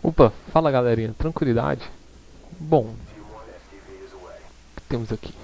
Opa, fala galerinha, tranquilidade? Bom, o que temos aqui?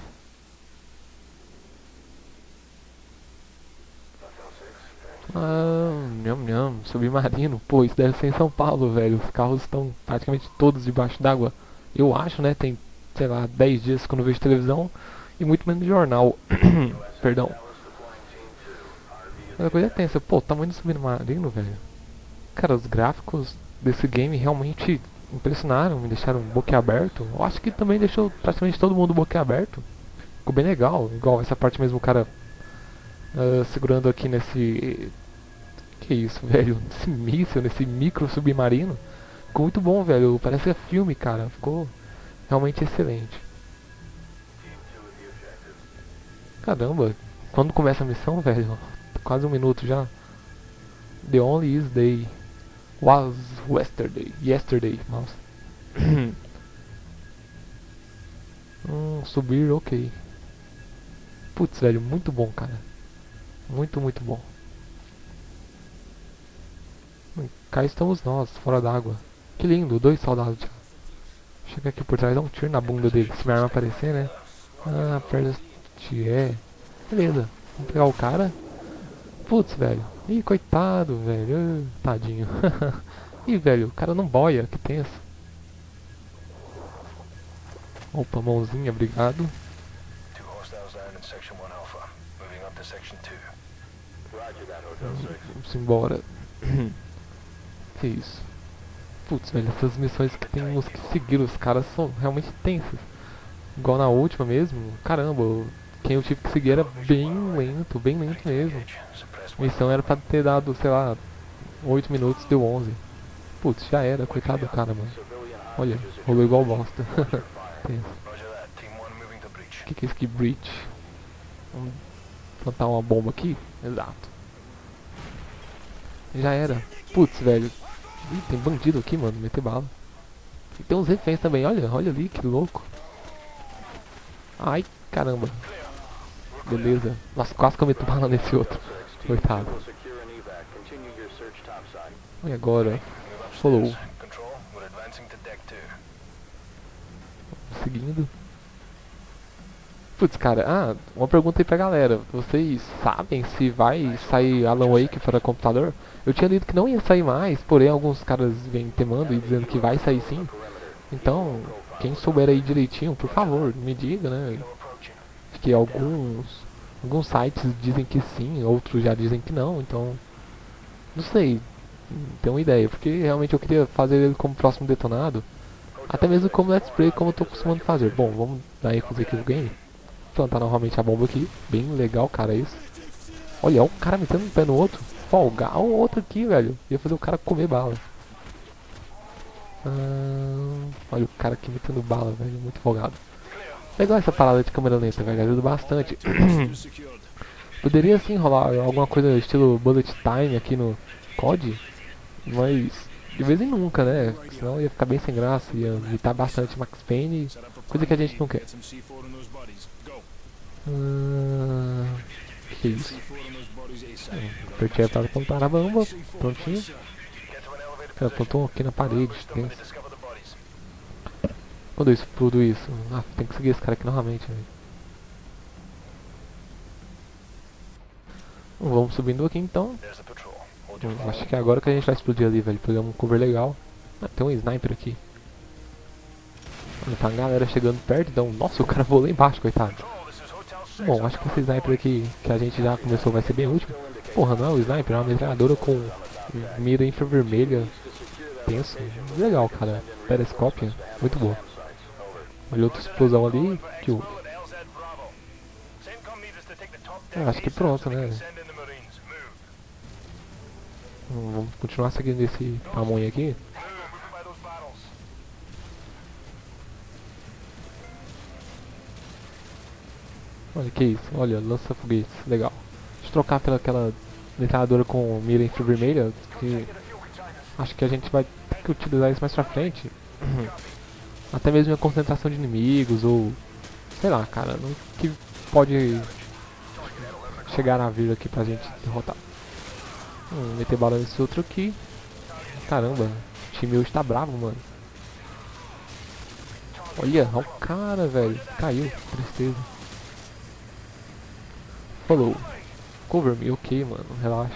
Nham nham, submarino. Pô, isso deve ser em São Paulo, velho. Os carros estão praticamente todos debaixo d'água. Eu acho, né? Tem, sei lá, 10 dias que eu não vejo televisão e muito menos jornal. Perdão. Mas a coisa é tensa. Pô, o tamanho do submarino, velho. Cara, os gráficos desse game realmente impressionaram, me deixaram boquiaberto. Eu acho que também deixou praticamente todo mundo boquiaberto. Ficou bem legal, igual essa parte mesmo, o cara segurando aqui nesse. Que isso, velho? Nesse míssil, nesse micro submarino. Ficou muito bom, velho. Parece filme, cara. Ficou realmente excelente. Caramba, quando começa a missão, velho? Quase um minuto já. The only is day was yesterday. Yesterday, mouse. Subir, ok. Putz, velho, muito bom, cara. Muito, muito bom. Cá estamos nós, fora d'água. Que lindo, dois soldados já. Chega aqui por trás, dá um tiro na bunda dele. Se minha arma aparecer, né? Ah, perto é. Beleza, vamos pegar o cara. Putz, velho. Ih, coitado, velho. Tadinho. Ih, velho, o cara não boia, que tenso. Opa, mãozinha, obrigado. Vamos embora. Que isso? Putz, velho, essas missões que temos que seguir os caras são realmente tensas. Igual na última mesmo, caramba, quem eu tive que seguir era bem lento mesmo. A missão era pra ter dado, sei lá, 8 minutos, deu 11. Putz, já era, coitado do cara, mano. Olha, rolou igual bosta. Tenso. Que é isso aqui? Breach. Vamos plantar uma bomba aqui? Exato. Já era. Putz, velho. Ih, tem bandido aqui, mano. Meter bala. E tem uns reféns também. Olha, olha ali, que louco. Ai, caramba. Beleza. Nossa, quase que eu meto bala nesse outro. Coitado. E agora? Follow. Seguindo. Putz, cara, uma pergunta aí pra galera. Vocês sabem se vai sair Alan Wake para computador? Eu tinha lido que não ia sair mais, porém alguns caras vêm temando e dizendo que vai sair sim. Então, quem souber aí direitinho, por favor, me diga, né? Que alguns sites dizem que sim, outros já dizem que não, então não sei, não tenho uma ideia, porque realmente eu queria fazer ele como próximo detonado, até mesmo como let's play, como eu tô acostumando fazer. Bom, vamos dar ênfase aqui no game. Plantar novamente a bomba aqui. Bem legal, cara, isso. Olha, o cara metendo um pé no outro. Folgar o outro aqui, velho. Ia fazer o cara comer bala. Olha o cara aqui metendo bala, velho. Muito folgado. Legal essa parada de câmera lenta, velho. Ajuda bastante. Poderia sim rolar alguma coisa estilo bullet time aqui no COD. Mas de vez em nunca, né? Senão ia ficar bem sem graça. Ia evitar bastante Max Payne. Coisa que a gente não quer. Que isso? Apertei para plantar a bomba. Prontinho. Ela plantou aqui na parede. Quando eu explodo isso? Ah, tem que seguir esse cara aqui novamente. Véio. Vamos subindo aqui então. Acho que é agora que a gente vai explodir ali, velho. Pegar um cover legal. Ah, tem um sniper aqui. Olha, tá a galera chegando perto, então. Nossa, o cara voou lá embaixo, coitado. Bom, acho que esse sniper aqui que a gente já começou vai ser bem útil. Porra, não é o sniper, é uma metralhadora com mira infravermelha. Tenso. Legal, cara. Periscópio, muito boa. Olha outra explosão ali. Que o... acho que pronto, né? Vamos continuar seguindo esse tamanho aqui. Olha que isso, olha, lança foguetes, legal. Deixa eu trocar pela aquela metralhadora com mira infravermelha, que acho que a gente vai ter que utilizar isso mais pra frente. Até mesmo a concentração de inimigos, ou sei lá, cara, não, que pode chegar a vir aqui pra gente derrotar. Meter bala nesse outro aqui. Caramba, time hoje tá bravo, mano. Olha o cara, velho. Caiu. Tristeza. Falou. Cover me, ok, mano. Relaxa.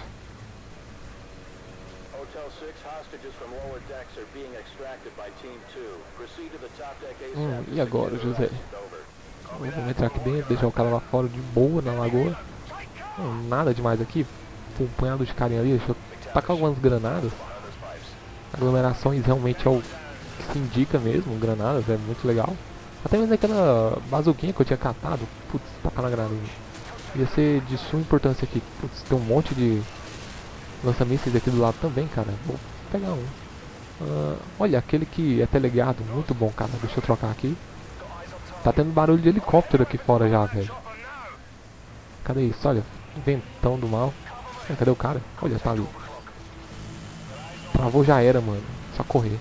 E agora, José? Vamos entrar aqui dentro, deixar o cara lá fora de boa na lagoa. Nada demais aqui. Um punhado de carinha ali. Deixa eu tacar algumas granadas. Aglomerações realmente é o que se indica mesmo. Granadas é muito legal. Até mesmo aquela bazuquinha que eu tinha catado. Putz, tacar na granada. Ia ser de suma importância aqui. Putz, tem um monte de lança-mísseis aqui do lado também, cara. Vou pegar um. Olha, aquele que é teleguiado. Muito bom, cara. Deixa eu trocar aqui. Tá tendo barulho de helicóptero aqui fora já, velho. Cadê isso? Olha, ventão do mal. Cadê o cara? Olha, tá ali. Travou, já era, mano. Só correr.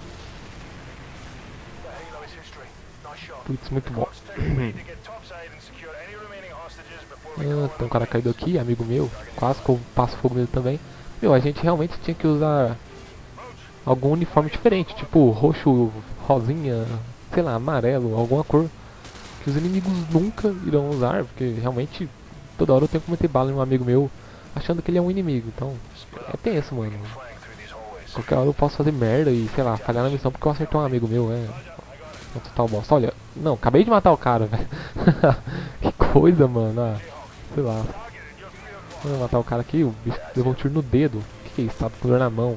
Putz, muito bom. Tem um cara caído aqui, amigo meu. Quase que eu passo fogo nele também. Meu, a gente realmente tinha que usar algum uniforme diferente. Tipo, roxo, rosinha, sei lá, amarelo, alguma cor que os inimigos nunca irão usar, porque realmente toda hora eu tenho que meter bala em um amigo meu achando que ele é um inimigo, então é tenso, mano. Qualquer hora eu posso fazer merda e, sei lá, falhar na missão porque eu acertei um amigo meu, um total bosta. Olha, não, acabei de matar o cara, velho. Que coisa, mano, sei lá. Vou matar o cara aqui, o bicho levou um tiro no dedo. Que é isso, tá com dor na mão.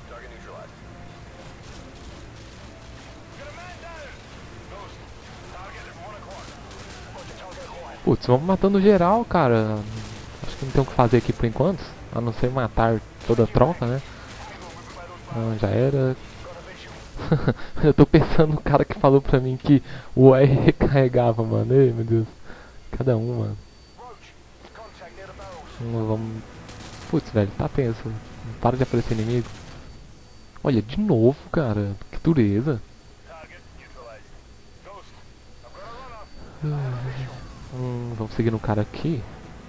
Putz, vamos matando geral, cara. Acho que não tem o que fazer aqui por enquanto. A não ser matar toda a tropa, né? Já era. Eu tô pensando no cara que falou pra mim que o R recarregava, mano. Ei, meu Deus. Cada um, mano. Vamos... Putz, velho, tá tenso. Não para de aparecer inimigo. Olha, de novo, cara. Que dureza. Vamos seguir no cara aqui.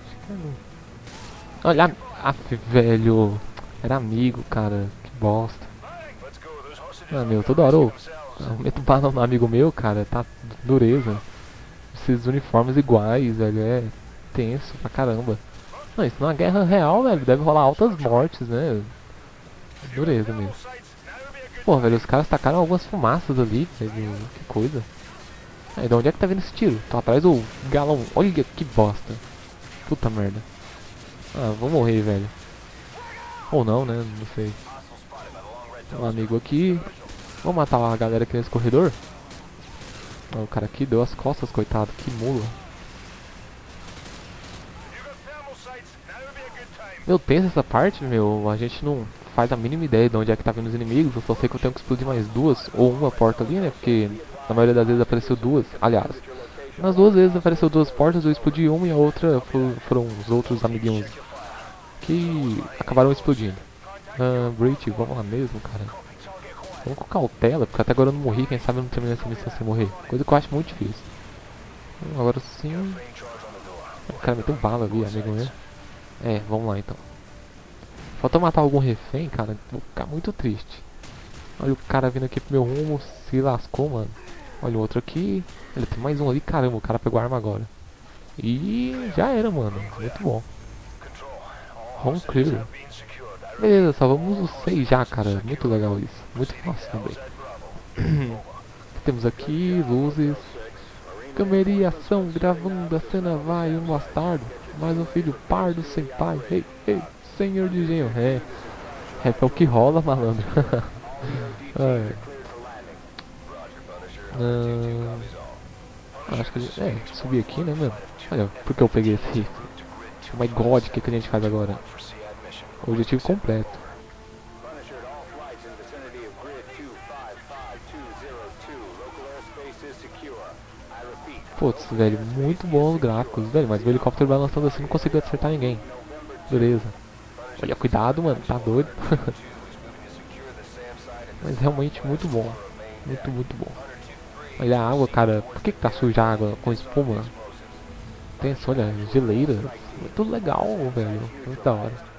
Olha, velho. Era amigo, cara. Que bosta. Meu, toda hora eu meto bala no amigo meu, cara. Tá dureza. Esses uniformes iguais, velho. É tenso pra caramba. Não, isso numa guerra real, velho. Deve rolar altas mortes, né? Dureza mesmo. Pô, velho, os caras tacaram algumas fumaças ali, velho. Que coisa. De onde é que tá vindo esse tiro? Tá atrás do galão. Olha que bosta. Puta merda. Vou morrer, velho. Ou não, né? Não sei. Tem um amigo aqui. Vamos matar a galera aqui nesse corredor? O cara aqui deu as costas, coitado. Que mula. Meu, tenso essa parte, meu. A gente não faz a mínima ideia de onde é que tá vindo os inimigos. Eu só sei que eu tenho que explodir mais duas ou uma porta ali, né? Porque na maioria das vezes apareceu duas. Aliás, nas duas vezes apareceu duas portas, eu explodi uma e a outra foram os outros amiguinhos que acabaram explodindo. Breach, vamos lá mesmo, cara. Vamos com cautela, porque até agora eu não morri, quem sabe eu não terminei essa missão sem morrer. Coisa que eu acho muito difícil. Agora sim. O cara meteu bala ali, amigo meu. Vamos lá então. Falta matar algum refém, cara. Vou ficar muito triste. Olha o cara vindo aqui pro meu rumo, se lascou, mano. Olha o outro aqui. Ele tem mais um ali, caramba, o cara pegou a arma agora. E já era, mano. Muito bom. Home clear. Beleza, salvamos os 6 já, cara. Muito legal isso. Muito fácil também. Temos aqui luzes. Câmera e ação, gravando a cena, vai um bastardo. Mais um filho pardo sem pai. Ei, ei, senhor de engenho. É o que rola, malandro. Acho que subir aqui, né, mano? Olha, por que eu peguei esse? Oh my god, o que a gente faz agora? Objetivo completo. Putz, velho, muito bons gráficos, velho, mas o helicóptero balançando assim não conseguiu acertar ninguém. Beleza. Olha, cuidado, mano, tá doido. Mas realmente muito bom. Muito, muito bom. Olha a água, cara. Por que tá suja a água com espuma? Tem, olha, geleira. Muito legal, velho. Muito da hora.